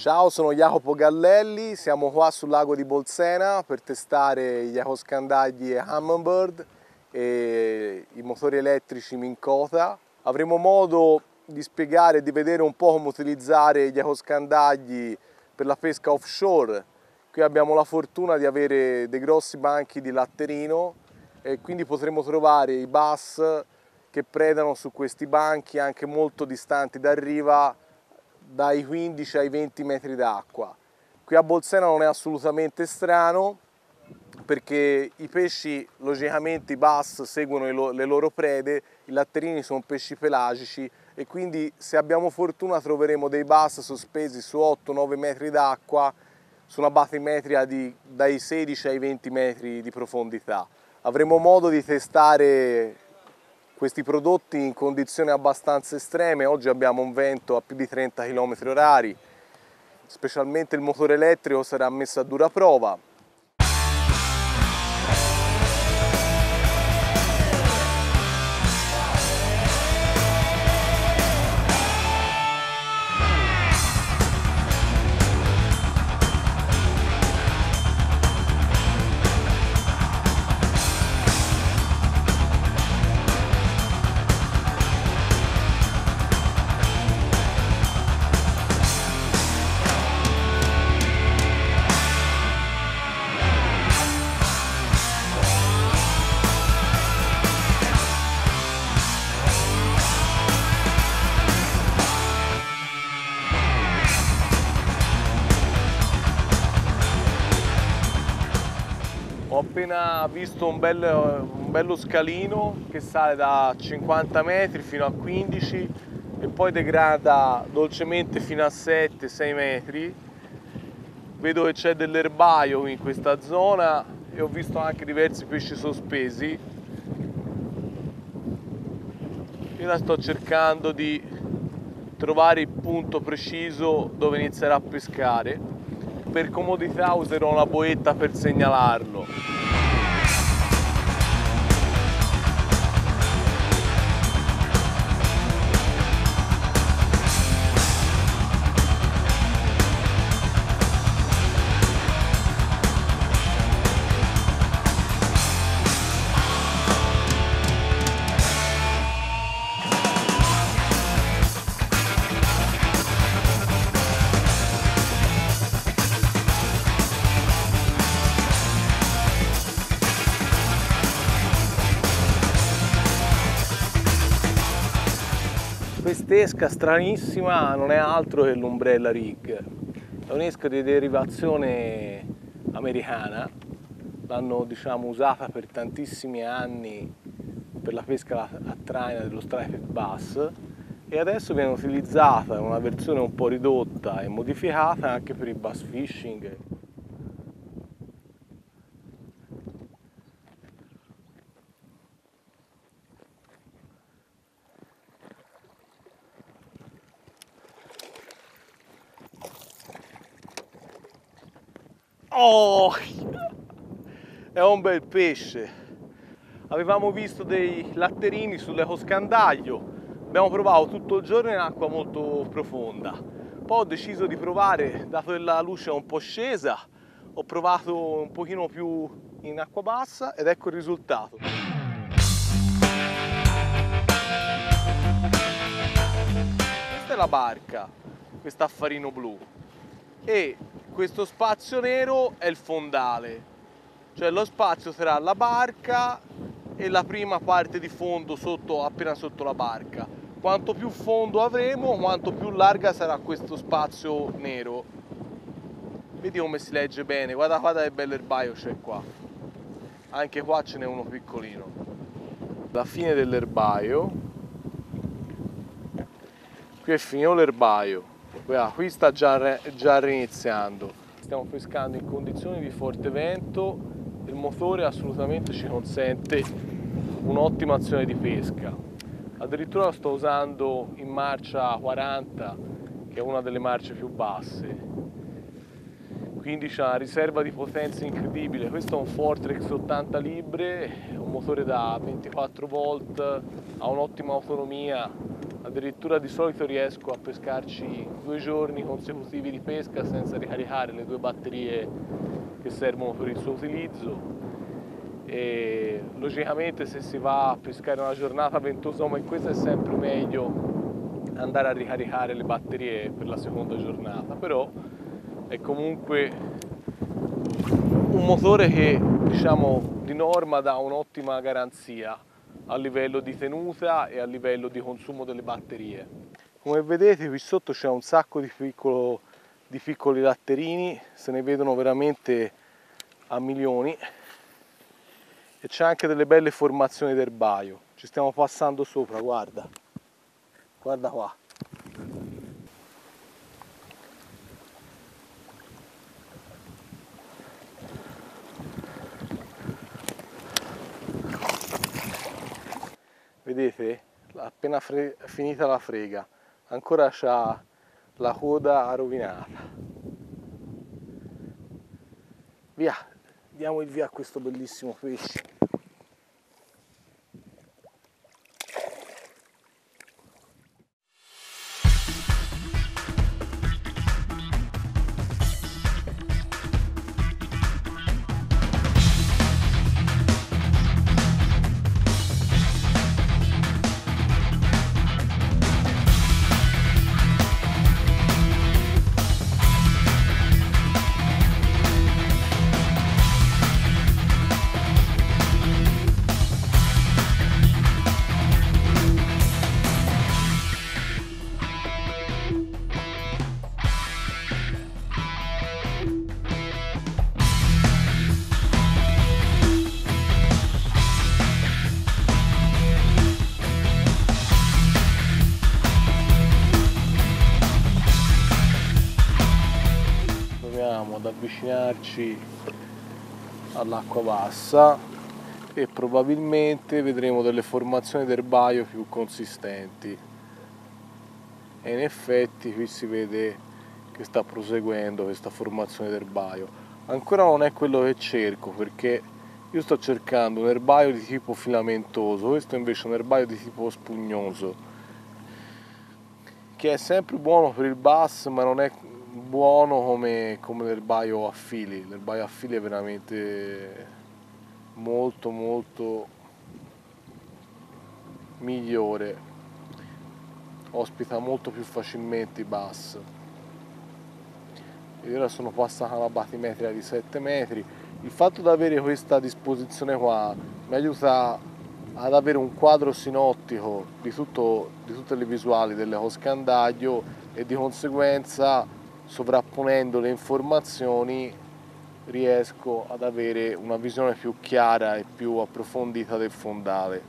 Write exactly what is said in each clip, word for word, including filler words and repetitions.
Ciao, sono Jacopo Gallelli, siamo qua sul lago di Bolsena per testare gli ecoscandagli Humminbird e i motori elettrici Minn Kota. Avremo modo di spiegare e di vedere un po' come utilizzare gli ecoscandagli per la pesca offshore. Qui abbiamo la fortuna di avere dei grossi banchi di latterino e quindi potremo trovare i bass che predano su questi banchi anche molto distanti da riva, dai quindici ai venti metri d'acqua. Qui a Bolsena non è assolutamente strano perché i pesci, logicamente i bass seguono le loro prede, i latterini sono pesci pelagici e quindi se abbiamo fortuna troveremo dei bass sospesi su otto nove metri d'acqua su una batimetria di dai sedici ai venti metri di profondità. Avremo modo di testare questi prodotti in condizioni abbastanza estreme. Oggi abbiamo un vento a più di trenta chilometri orari, specialmente il motore elettrico sarà messo a dura prova. Ho appena visto un, bel, un bello scalino che sale da cinquanta metri fino a quindici e poi degrada dolcemente fino a sette sei metri. Vedo che c'è dell'erbaio in questa zona e ho visto anche diversi pesci sospesi. Io la sto cercando di trovare il punto preciso dove iniziare a pescare. Per comodità userò una boetta per segnalarlo. Quest'esca stranissima non è altro che l'Umbrella Rig, è un'esca di derivazione americana, l'hanno diciamo usata per tantissimi anni per la pesca a traina dello striped bass e adesso viene utilizzata in una versione un po' ridotta e modificata anche per il bass fishing. Oh, è un bel pesce. Avevamo visto dei latterini sull'ecoscandaglio, abbiamo provato tutto il giorno in acqua molto profonda. Poi ho deciso di provare, dato che la luce è un po' scesa, ho provato un pochino più in acqua bassa ed ecco il risultato. Questa è la barca, questo affarino blu, e questo spazio nero è il fondale, cioè lo spazio sarà la barca e la prima parte di fondo sotto, appena sotto la barca. Quanto più fondo avremo, quanto più larga sarà questo spazio nero. Vedi come si legge bene, guarda, guarda che bell'erbaio c'è qua. Anche qua ce n'è uno piccolino. La fine dell'erbaio, qui è finito l'erbaio. Qui sta già, già riniziando. Stiamo pescando in condizioni di forte vento, il motore assolutamente ci consente un'ottima azione di pesca. Addirittura lo sto usando in marcia quaranta, che è una delle marce più basse. Quindi c'è una riserva di potenza incredibile. Questo è un Fortrex ottanta libre, un motore da ventiquattro volt, ha un'ottima autonomia, Addirittura di solito riesco a pescarci due giorni consecutivi di pesca senza ricaricare le due batterie che servono per il suo utilizzo. E logicamente se si va a pescare una giornata ventosa come questa è sempre meglio andare a ricaricare le batterie per la seconda giornata, però è comunque un motore che, diciamo, di norma dà un'ottima garanzia a livello di tenuta e a livello di consumo delle batterie. Come vedete qui sotto c'è un sacco di, piccolo, di piccoli latterini, se ne vedono veramente a milioni, e c'è anche delle belle formazioni d'erbaio. Ci stiamo passando sopra, guarda, guarda qua. Vedete? Appena finita la frega, ancora c'ha la coda rovinata. Via, diamo il via a questo bellissimo pesce. Ad avvicinarci all'acqua bassa e probabilmente vedremo delle formazioni d'erbaio più consistenti, e in effetti qui si vede che sta proseguendo questa formazione d'erbaio. Ancora non è quello che cerco, perché io sto cercando un erbaio di tipo filamentoso, questo invece è un erbaio di tipo spugnoso, che è sempre buono per il bass, ma non è buono come, come l'erbaio a fili. L'erbaio a fili è veramente molto molto migliore, ospita molto più facilmente i bass. E ora sono passata una batimetria di sette metri. Il fatto di avere questa disposizione qua mi aiuta ad avere un quadro sinottico di, tutto, di tutte le visuali dell'ecoscandaglio, e di conseguenza, sovrapponendo le informazioni, riesco ad avere una visione più chiara e più approfondita del fondale.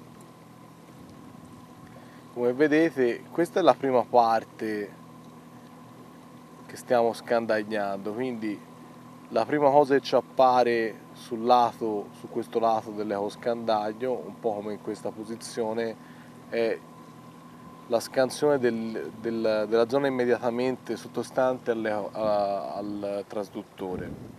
Come vedete, questa è la prima parte che stiamo scandagliando, quindi la prima cosa che ci appare sul lato, su questo lato dell'ecoscandaglio, un po' come in questa posizione, è la scansione del, del, della zona immediatamente sottostante alle, a, al trasduttore.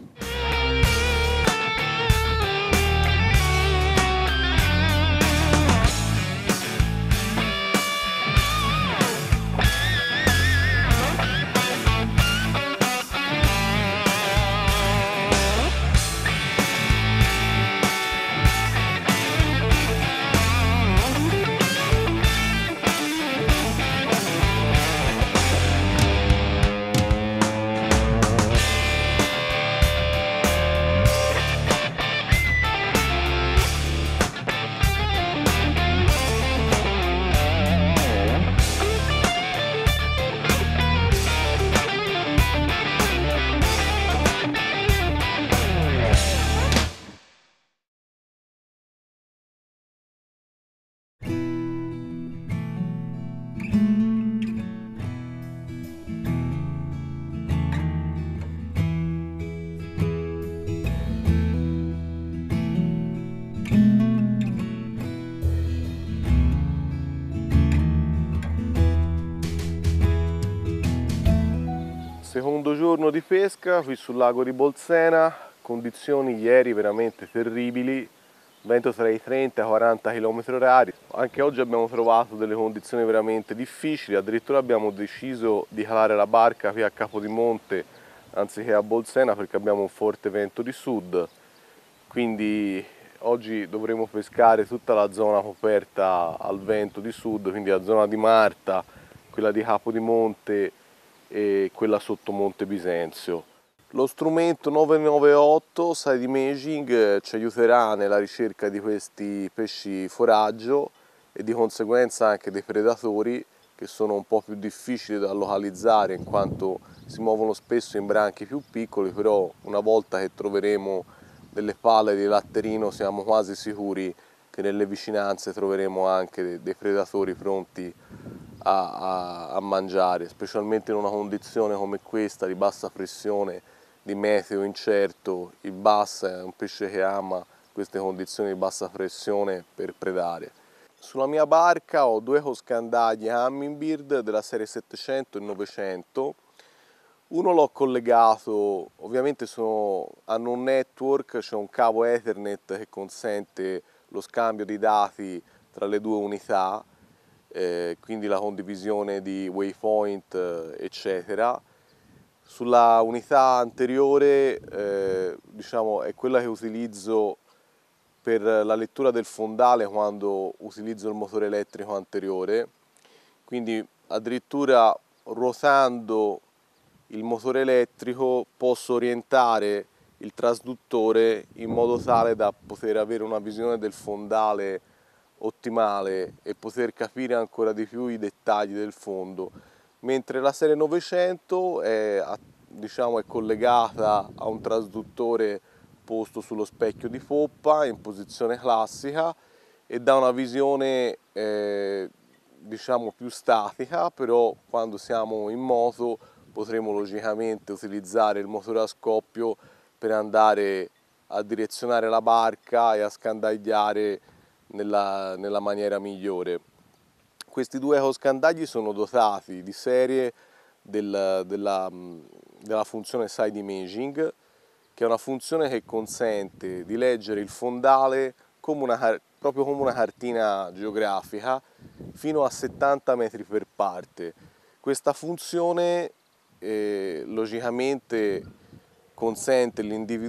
Secondo giorno di pesca qui sul lago di Bolsena, condizioni ieri veramente terribili, vento tra i trenta e i quaranta chilometri orari. anche oggi abbiamo trovato delle condizioni veramente difficili, addirittura abbiamo deciso di calare la barca qui a Capodimonte anziché a Bolsena perché abbiamo un forte vento di sud, quindi oggi dovremo pescare tutta la zona coperta al vento di sud, quindi la zona di Marta, quella di Capodimonte e quella sotto Monte Bisenzio. Lo strumento nove nove otto Side Imaging ci aiuterà nella ricerca di questi pesci foraggio e di conseguenza anche dei predatori che sono un po' più difficili da localizzare in quanto si muovono spesso in branchi più piccoli, però una volta che troveremo delle pale di latterino siamo quasi sicuri che nelle vicinanze troveremo anche dei predatori pronti a, a, a mangiare, specialmente in una condizione come questa di bassa pressione, di meteo incerto. Il bass è un pesce che ama queste condizioni di bassa pressione per predare. Sulla mia barca ho due coscandagli Humminbird della serie settecento e novecento. Uno l'ho collegato, ovviamente sono, hanno un network, c'è un cavo Ethernet che consente lo scambio di dati tra le due unità, eh, quindi la condivisione di waypoint, eh, eccetera. Sulla unità anteriore, eh, diciamo, è quella che utilizzo per la lettura del fondale quando utilizzo il motore elettrico anteriore, quindi addirittura ruotando il motore elettrico posso orientare il trasduttore in modo tale da poter avere una visione del fondale ottimale e poter capire ancora di più i dettagli del fondo, mentre la serie novecento è, diciamo, è collegata a un trasduttore posto sullo specchio di poppa in posizione classica e dà una visione eh, diciamo più statica, però quando siamo in moto potremo logicamente utilizzare il motore a scoppio per andare a direzionare la barca e a scandagliare nella, nella maniera migliore. Questi due ecoscandagli sono dotati di serie del, della, della funzione Side Imaging, che è una funzione che consente di leggere il fondale come una, proprio come una cartina geografica fino a settanta metri per parte. Questa funzione eh, logicamente consente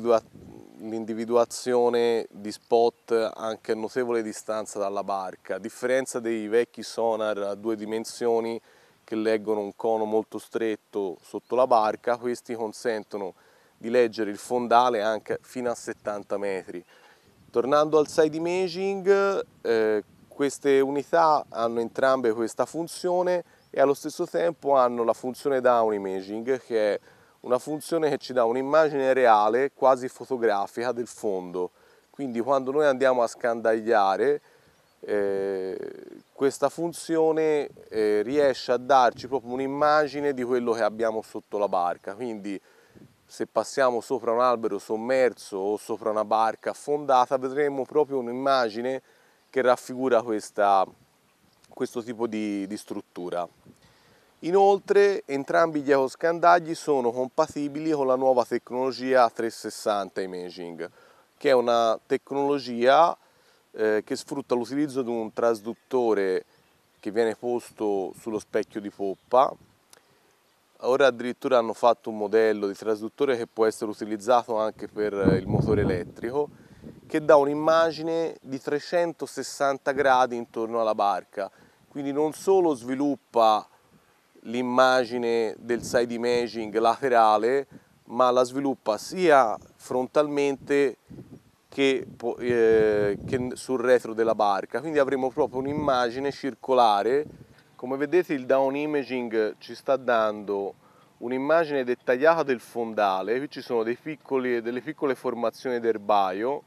l'individuazione di spot anche a notevole distanza dalla barca, a differenza dei vecchi sonar a due dimensioni che leggono un cono molto stretto sotto la barca. Questi consentono di leggere il fondale anche fino a settanta metri. Tornando al side imaging, eh, queste unità hanno entrambe questa funzione e allo stesso tempo hanno la funzione down imaging, che è una funzione che ci dà un'immagine reale, quasi fotografica, del fondo. Quindi quando noi andiamo a scandagliare, eh, questa funzione eh, riesce a darci proprio un'immagine di quello che abbiamo sotto la barca. Quindi se passiamo sopra un albero sommerso o sopra una barca affondata vedremo proprio un'immagine che raffigura questa, questo tipo di, di struttura. Inoltre entrambi gli ecoscandagli sono compatibili con la nuova tecnologia trecentosessanta Imaging, che è una tecnologia eh, che sfrutta l'utilizzo di un trasduttore che viene posto sullo specchio di poppa. Ora addirittura hanno fatto un modello di trasduttore che può essere utilizzato anche per il motore elettrico, che dà un'immagine di trecentosessanta gradi intorno alla barca, quindi non solo sviluppa l'immagine del side imaging laterale, ma la sviluppa sia frontalmente che, eh, che sul retro della barca, quindi avremo proprio un'immagine circolare. Come vedete il down imaging ci sta dando un'immagine dettagliata del fondale, qui ci sono dei piccoli, delle piccole formazioni d'erbaio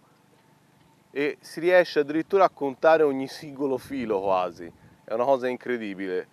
e si riesce addirittura a contare ogni singolo filo quasi, è una cosa incredibile.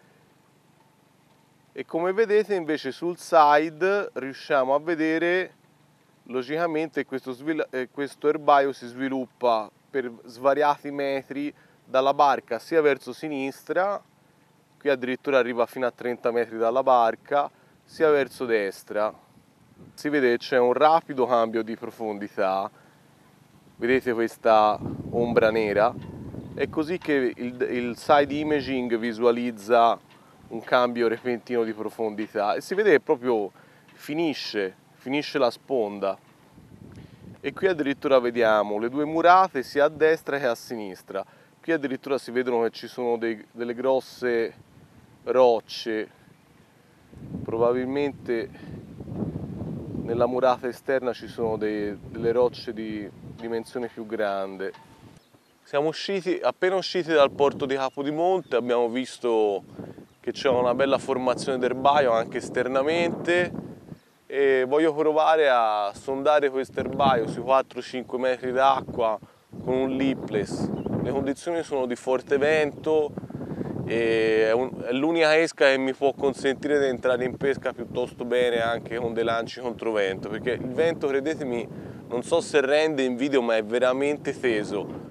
E come vedete invece sul side riusciamo a vedere logicamente questo, questo erbaio si sviluppa per svariati metri dalla barca sia verso sinistra, qui addirittura arriva fino a trenta metri dalla barca, sia verso destra. Si vede che c'è un rapido cambio di profondità, vedete questa ombra nera, È così che il, il side imaging visualizza un cambio repentino di profondità e si vede che proprio finisce, finisce la sponda. E qui addirittura vediamo le due murate sia a destra che a sinistra. Qui addirittura si vedono che ci sono dei, delle grosse rocce, probabilmente nella murata esterna ci sono dei, delle rocce di dimensione più grande. Siamo usciti, appena usciti dal porto di Capodimonte, abbiamo visto che c'è una bella formazione d'erbaio anche esternamente e voglio provare a sondare questo erbaio sui quattro cinque metri d'acqua con un lipless. Le condizioni sono di forte vento e è l'unica esca che mi può consentire di entrare in pesca piuttosto bene anche con dei lanci controvento, perché il vento, credetemi, non so se rende in video, ma è veramente teso.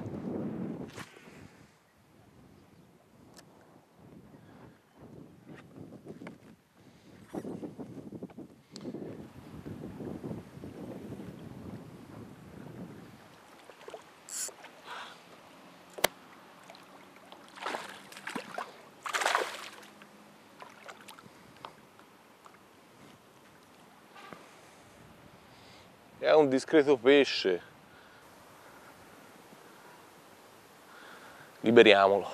È un discreto pesce. Liberiamolo.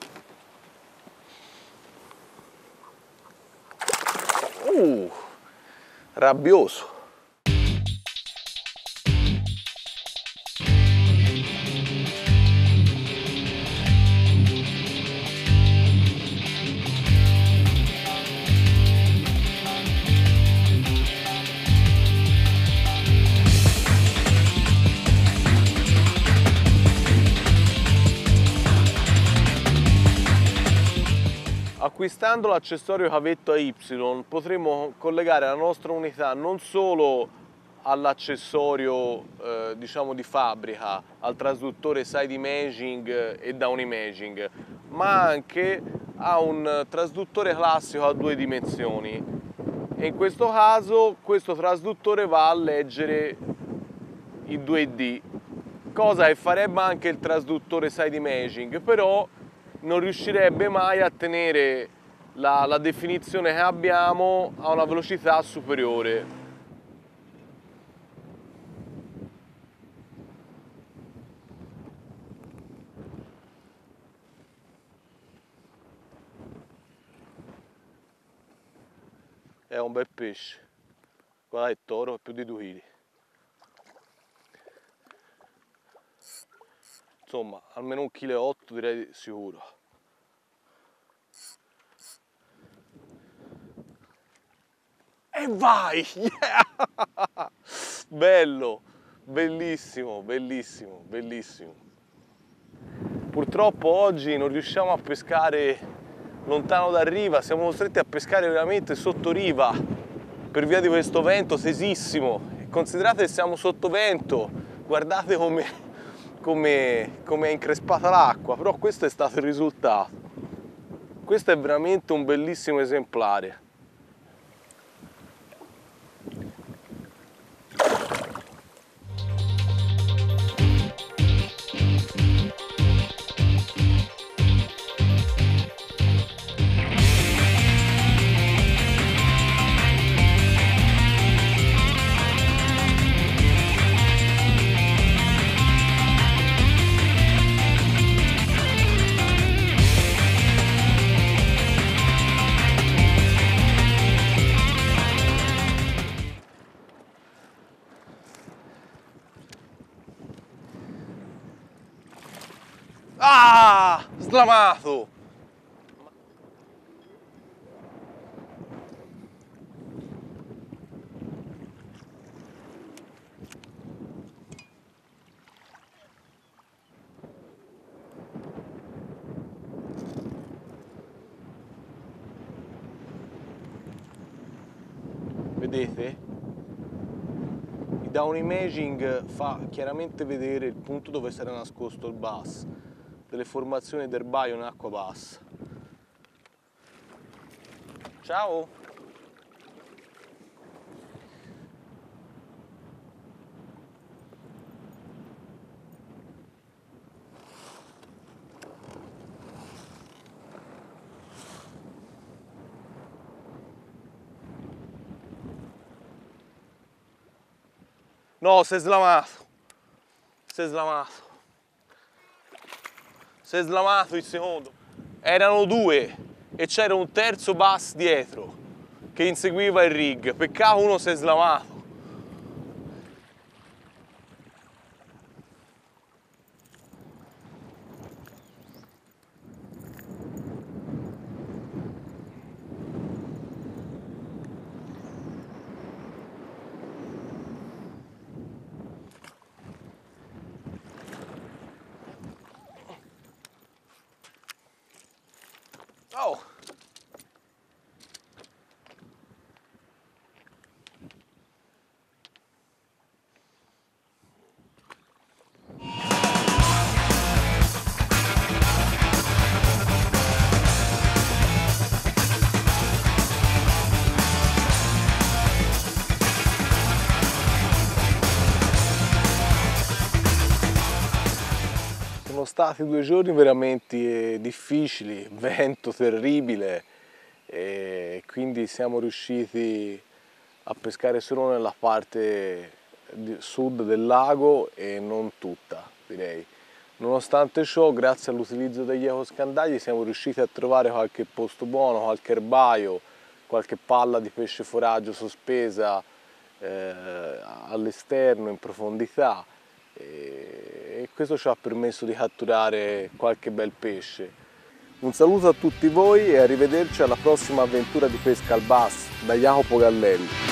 Uh, rabbioso. Acquistando l'accessorio cavetto a Y potremo collegare la nostra unità non solo all'accessorio eh, diciamo di fabbrica, al trasduttore side imaging e down imaging, ma anche a un trasduttore classico a due dimensioni. E in questo caso questo trasduttore va a leggere i due D, cosa che farebbe anche il trasduttore side imaging, però non riuscirebbe mai a tenere la, la definizione che abbiamo a una velocità superiore. È un bel pesce, guarda il toro è più di due chili. Insomma, almeno un chilo e otto direi sicuro. E vai! Yeah! Bello, bellissimo, bellissimo, bellissimo. Purtroppo oggi non riusciamo a pescare lontano da riva, siamo costretti a pescare veramente sotto riva per via di questo vento tesissimo. Considerate che siamo sotto vento, guardate come, come, come è increspata l'acqua, però questo è stato il risultato. Questo è veramente un bellissimo esemplare. Ah! Slamato! Vedete? Il down imaging fa chiaramente vedere il punto dove sarà nascosto il bass, delle formazioni d'erbaio in acqua bassa. Ciao! No, si è slamato. Si è slamato. Si è slamato il secondo. Erano due e c'era un terzo bus dietro che inseguiva il rig. Peccato uno si è slamato. Oh! Sono stati due giorni veramente difficili, vento terribile e quindi siamo riusciti a pescare solo nella parte sud del lago e non tutta, direi. Nonostante ciò, grazie all'utilizzo degli ecoscandagli siamo riusciti a trovare qualche posto buono, qualche erbaio, qualche palla di pesce foraggio sospesa eh, all'esterno in profondità. E questo ci ha permesso di catturare qualche bel pesce. Un saluto a tutti voi e arrivederci alla prossima avventura di pesca al bass da Jacopo Gallelli.